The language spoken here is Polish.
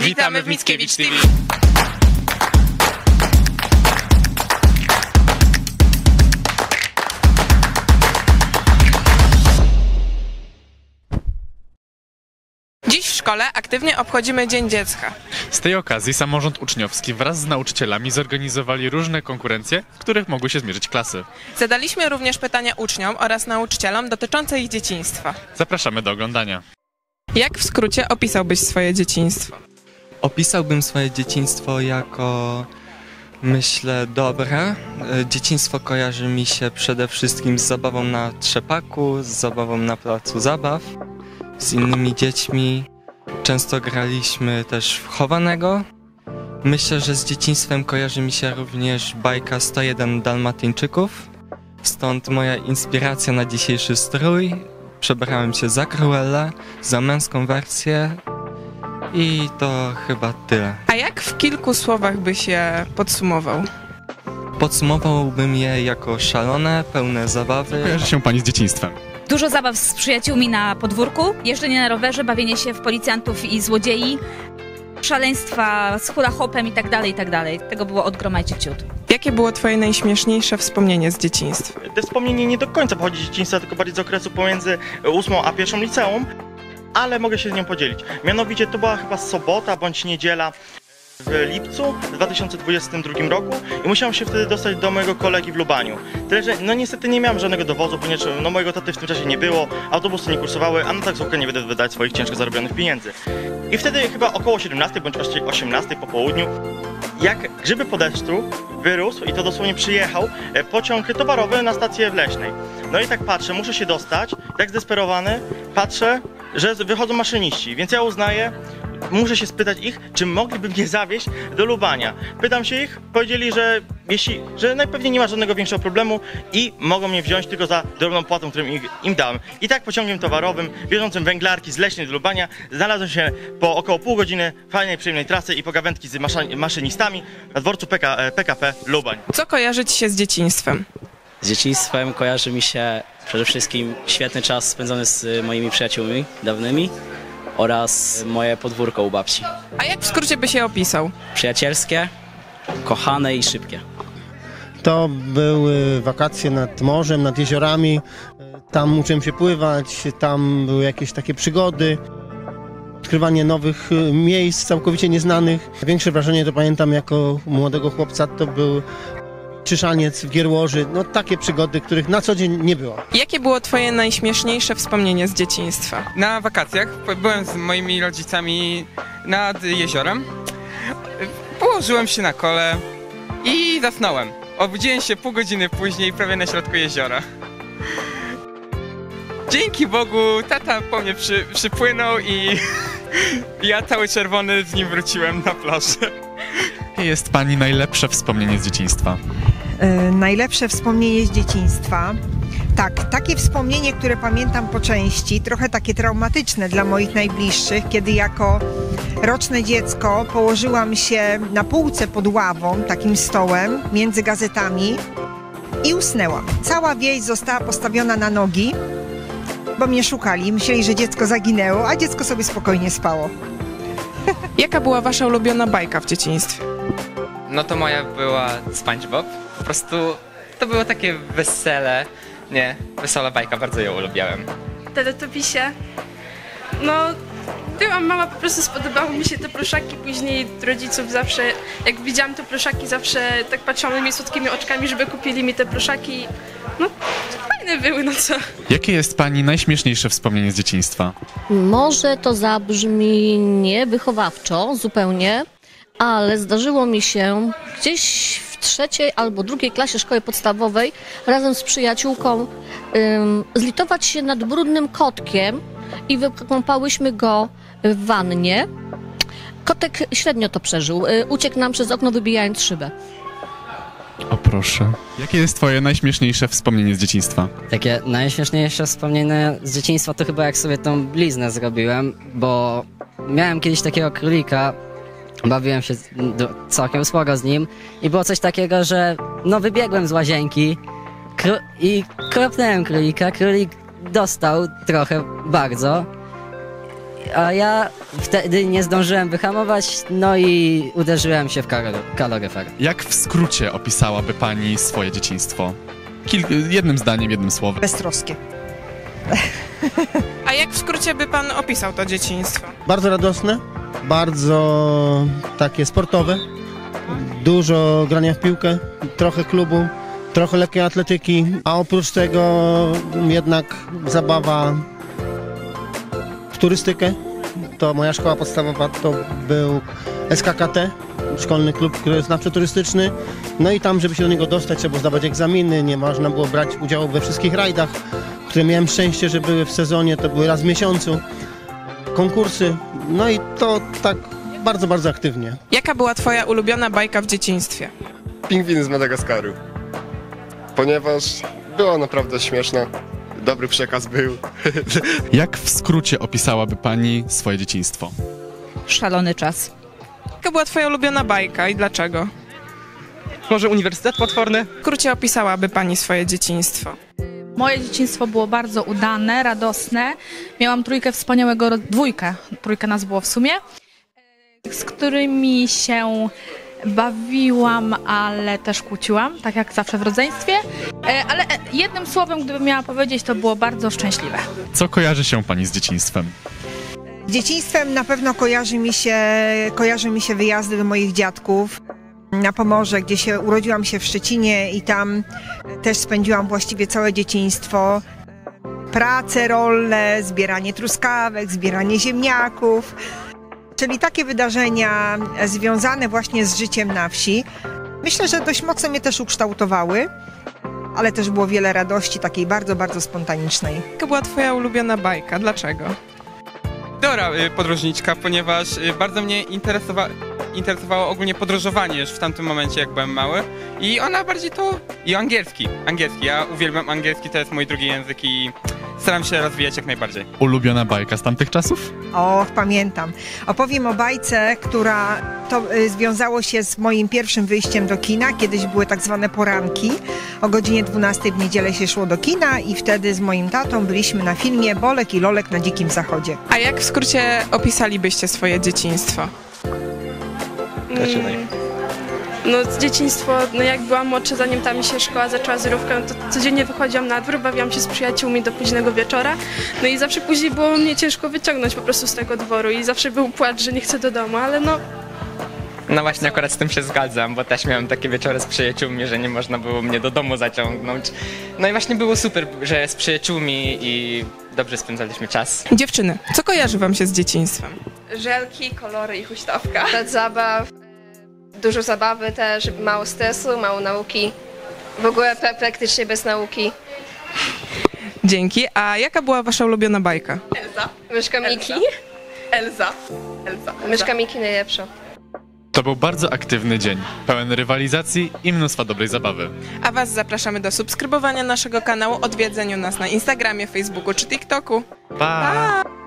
Witamy w Mickiewicz TV. Dziś w szkole aktywnie obchodzimy Dzień Dziecka. Z tej okazji samorząd uczniowski wraz z nauczycielami zorganizowali różne konkurencje, w których mogły się zmierzyć klasy. Zadaliśmy również pytania uczniom oraz nauczycielom dotyczące ich dzieciństwa. Zapraszamy do oglądania. Jak w skrócie opisałbyś swoje dzieciństwo? Opisałbym swoje dzieciństwo jako, myślę, dobre. Dzieciństwo kojarzy mi się przede wszystkim z zabawą na trzepaku, z zabawą na placu zabaw, z innymi dziećmi. Często graliśmy też w chowanego. Myślę, że z dzieciństwem kojarzy mi się również bajka 101 Dalmatyńczyków. Stąd moja inspiracja na dzisiejszy strój. Przebrałem się za Cruellę, za męską wersję i to chyba tyle. A jak w kilku słowach byś je podsumował? Podsumowałbym je jako szalone, pełne zabawy. Kojarzy się pani z dzieciństwem? Dużo zabaw z przyjaciółmi na podwórku, jeżdżenie na rowerze, bawienie się w policjantów i złodziei, szaleństwa z hula hopem i tak dalej, i tak dalej. Tego było od groma i ciut. Jakie było twoje najśmieszniejsze wspomnienie z dzieciństwa? To wspomnienie nie do końca pochodzi z dzieciństwa, tylko bardziej z okresu pomiędzy 8 a 1 liceum, ale mogę się z nią podzielić. Mianowicie to była chyba sobota bądź niedziela w lipcu 2022 roku i musiałem się wtedy dostać do mojego kolegi w Lubaniu. Tyle, że no niestety nie miałem żadnego dowozu, ponieważ mojego taty w tym czasie nie było, autobusy nie kursowały, a na taksówkę nie będę wydać swoich ciężko zarobionych pieniędzy. I wtedy chyba około 17 bądź 18 po południu, jak grzyby po deszczu, wyrósł i to dosłownie przyjechał pociąg towarowy na stację w Leśnej. No i tak patrzę, muszę się dostać, tak zdesperowany, patrzę, że wychodzą maszyniści, więc ja uznaję, muszę się spytać ich, czy mogliby mnie zawieźć do Lubania. Pytam się ich, powiedzieli, że najpewniej nie ma żadnego większego problemu i mogą mnie wziąć tylko za drobną płatą, którą im dałem. I tak pociągiem towarowym, wiozącym węglarki z Leśnej do Lubania, znalazłem się po około pół godziny fajnej, przyjemnej trasy i pogawędki z maszynistami na dworcu PKP Lubań. Co kojarzy ci się z dzieciństwem? Z dzieciństwem kojarzy mi się przede wszystkim świetny czas spędzony z moimi przyjaciółmi dawnymi oraz moje podwórko u babci. A jak w skrócie byś je opisał? Przyjacielskie, kochane i szybkie. To były wakacje nad morzem, nad jeziorami. Tam uczyłem się pływać, tam były jakieś takie przygody. Odkrywanie nowych miejsc całkowicie nieznanych. Większe wrażenie to pamiętam jako młodego chłopca, to był Czyszaniec w Gierłoży. No takie przygody, których na co dzień nie było. Jakie było twoje najśmieszniejsze wspomnienie z dzieciństwa? Na wakacjach byłem z moimi rodzicami nad jeziorem. Położyłem się na kole i zasnąłem. Obudziłem się pół godziny później prawie na środku jeziora. Dzięki Bogu tata po mnie przypłynął i ja cały czerwony z nim wróciłem na plażę. Jakie jest pani najlepsze wspomnienie z dzieciństwa? Najlepsze wspomnienie z dzieciństwa? Tak, takie wspomnienie, które pamiętam po części, trochę takie traumatyczne dla moich najbliższych, kiedy jako roczne dziecko położyłam się na półce pod ławą, takim stołem, między gazetami i usnęłam. Cała wieś została postawiona na nogi, bo mnie szukali, myśleli, że dziecko zaginęło, a dziecko sobie spokojnie spało. Jaka była wasza ulubiona bajka w dzieciństwie? No to moja była SpongeBob. Po prostu to było takie wesele, nie? Wesoła bajka, bardzo ją ulubiałem. Teletopisie. No, byłam mała, po prostu spodobały mi się te proszaki, później rodziców zawsze, jak widziałam te proszaki, zawsze tak patrzyłam moimi słodkimi oczkami, żeby kupili mi te proszaki. No, fajne były, no co? Jakie jest pani najśmieszniejsze wspomnienie z dzieciństwa? Może to zabrzmi niewychowawczo zupełnie, ale zdarzyło mi się gdzieś w 3. albo 2. klasie szkoły podstawowej razem z przyjaciółką zlitować się nad brudnym kotkiem i wykąpałyśmy go w wannie. Kotek średnio to przeżył. Uciekł nam przez okno, wybijając szybę. O proszę. Jakie jest twoje najśmieszniejsze wspomnienie z dzieciństwa? Takie najśmieszniejsze wspomnienie z dzieciństwa to chyba jak sobie tą bliznę zrobiłem, bo miałem kiedyś takiego królika, bawiłem się całkiem sporo z nim i było coś takiego, że no wybiegłem z łazienki i kropnąłem królika, królik dostał trochę bardzo a ja wtedy nie zdążyłem wyhamować, no i uderzyłem się w kaloryfer. Jak w skrócie opisałaby pani swoje dzieciństwo? Jednym zdaniem, jednym słowem. Beztroskie. A jak w skrócie by pan opisał to dzieciństwo? Bardzo radosne, bardzo takie sportowe, dużo grania w piłkę, trochę klubu, trochę lekkiej atletyki, a oprócz tego jednak zabawa w turystykę. To moja szkoła podstawowa to był SKKT, szkolny klub turystyczny. No i tam, żeby się do niego dostać, trzeba było zdawać egzaminy, nie można było brać udziału we wszystkich rajdach, które miałem szczęście, że były w sezonie, to były raz w miesiącu, konkursy. No i to tak bardzo, bardzo aktywnie. Jaka była twoja ulubiona bajka w dzieciństwie? Pingwiny z Madagaskaru, ponieważ była naprawdę śmieszna, dobry przekaz był. Jak w skrócie opisałaby pani swoje dzieciństwo? Szalony czas. Jaka była twoja ulubiona bajka i dlaczego? Może Uniwersytet Potworny? W skrócie opisałaby pani swoje dzieciństwo. Moje dzieciństwo było bardzo udane, radosne. Miałam trójkę nas było w sumie, z którymi się bawiłam, ale też kłóciłam, tak jak zawsze w rodzeństwie. Ale jednym słowem, gdybym miała powiedzieć, to było bardzo szczęśliwe. Co kojarzy się pani z dzieciństwem? Z dzieciństwem na pewno kojarzy mi się wyjazdy do moich dziadków na Pomorze, gdzie urodziłam się w Szczecinie i tam też spędziłam właściwie całe dzieciństwo. Prace rolne, zbieranie truskawek, zbieranie ziemniaków, czyli takie wydarzenia związane właśnie z życiem na wsi. Myślę, że dość mocno mnie też ukształtowały, ale też było wiele radości takiej bardzo, bardzo spontanicznej. Jaka była twoja ulubiona bajka? Dlaczego? Dora podróżniczka, ponieważ bardzo mnie interesowało ogólnie podróżowanie już w tamtym momencie, jak byłem mały. I ona bardziej to... I angielski. Ja uwielbiam angielski, to jest mój drugi język i staram się rozwijać jak najbardziej. Ulubiona bajka z tamtych czasów? Och, pamiętam. Opowiem o bajce, która związało się z moim pierwszym wyjściem do kina. Kiedyś były tak zwane poranki. O godzinie 12 w niedzielę się szło do kina i wtedy z moim tatą byliśmy na filmie Bolek i Lolek na Dzikim Zachodzie. A jak w skrócie opisalibyście swoje dzieciństwo? No dzieciństwo, jak byłam młodsza, zanim ta mi się szkoła zaczęła zerówkę, to codziennie wychodziłam na dwór, bawiłam się z przyjaciółmi do późnego wieczora. No i zawsze później było mnie ciężko wyciągnąć po prostu z tego dworu i zawsze był płacz, że nie chcę do domu, ale no... No właśnie akurat z tym się zgadzam, bo też miałem takie wieczory z przyjaciółmi, że nie można było mnie do domu zaciągnąć. No i właśnie było super, że z przyjaciółmi i dobrze spędzaliśmy czas. Dziewczyny, co kojarzy wam się z dzieciństwem? Żelki, kolory i huśtawka. Plac zabaw, dużo zabawy też, mało stresu, mało nauki. W ogóle praktycznie bez nauki. Dzięki. A jaka była wasza ulubiona bajka? Elza. Myszka Miki. Elza. Myszka Miki najlepsza. To był bardzo aktywny dzień, pełen rywalizacji i mnóstwa dobrej zabawy. A was zapraszamy do subskrybowania naszego kanału, odwiedzenia nas na Instagramie, Facebooku czy TikToku. Pa!